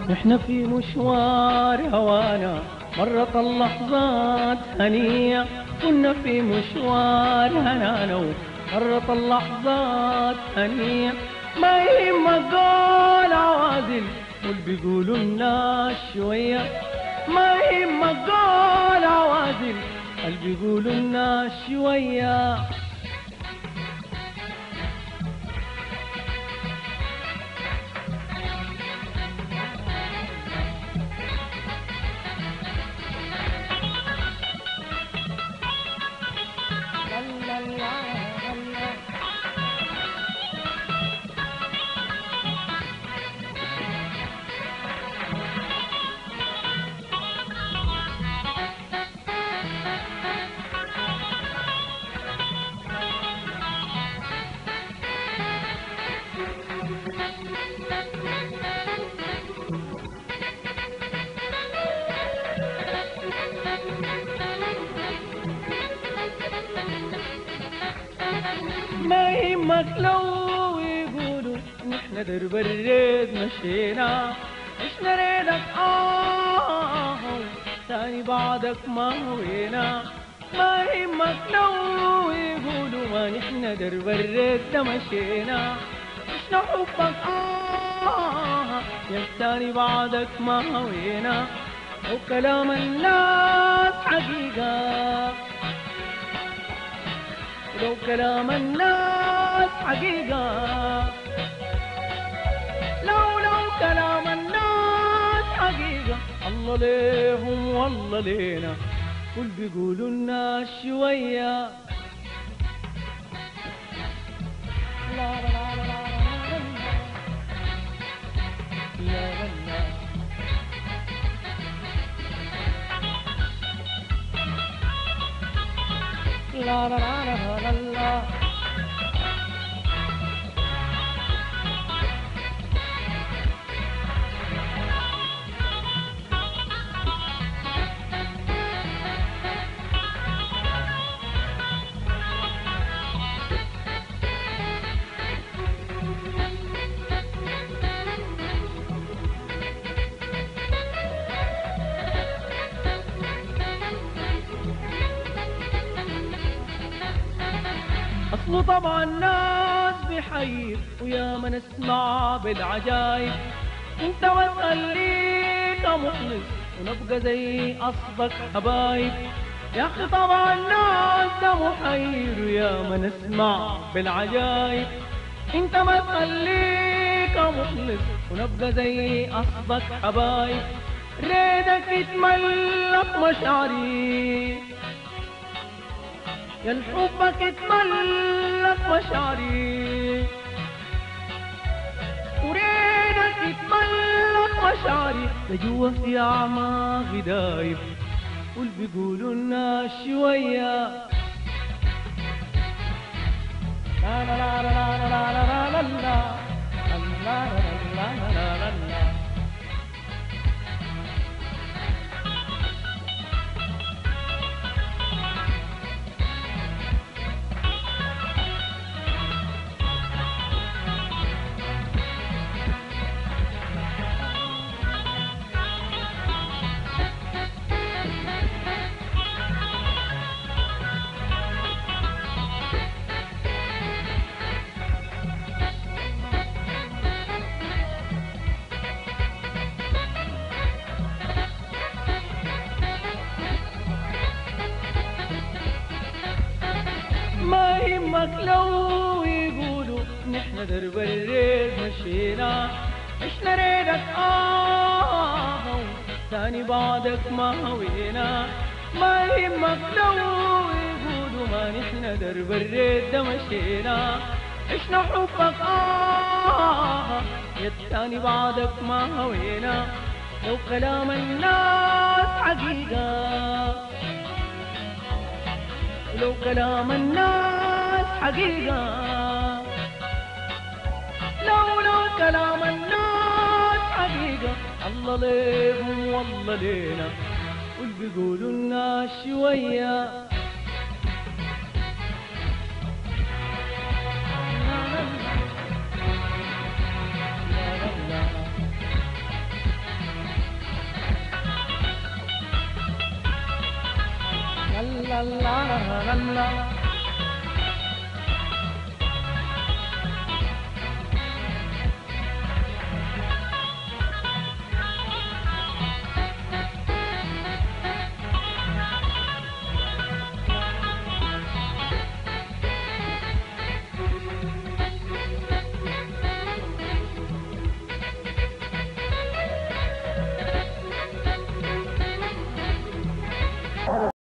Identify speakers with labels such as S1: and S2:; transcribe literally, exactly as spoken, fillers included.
S1: نحن في مشوار هوانا مرت اللحظات هنية، كنا في مشوار هنانا ومرت اللحظات هنية. ما يهمك قول عوادل واللي بيقولوا الناس شوية، ما يهمك قول عوادل اللي بيقولوا الناس شوية. ما يهمك لو يقولوا نحن درب الريد مشينا، عشنا ريدك آه تاني بعدك ما هوينا. ما يهمك لو يقولوا ما نحن درب الريد مشينا، عشنا حبك آه يا تاني بعدك ما هوينا. وكلام الناس حقيقة، لو كلام الناس حقيقة، لو لو كلام الناس حقيقة، الله ليهم والله لينا كل بيقولوا الناس شوية. لا لا لا لا لا لا لا لا لا لا. أصله طبعا الناس بحير ويا ما نسمع بالعجايب، انت ما تخليك مخلص ونبقى زي أصلك حبايب. يا أخي طبعا الناس ده محير ويا ما نسمع بالعجايب، انت ما تخليك مخلص ونبقى زي أصلك حبايب. ريدك يتملك مشاعري يا حبك يتملك مشاعري، وريدك يتملك مشاعري لجوا في أعماقي دايب واللي بيقولوا الناس شوية. لا لا لا لا لا لا لا لا لا لا لا لا لا لا. ما يهمك لو يقولوا نحن درب الريد مشينا، عشنا ريدك آه تاني بعدك ما هوينا. ما يهمك لو يقولوا ما نحن درب الريد مشينا، عشنا حبك آه يا تاني بعدك ما هوينا. لو كلام الناس حقيقة، لو كلام الناس حقيقة، لو لو كلام الناس حقيقة، الله ليهم والله لينا واللي بيقولوا الناس شوية. la la la la.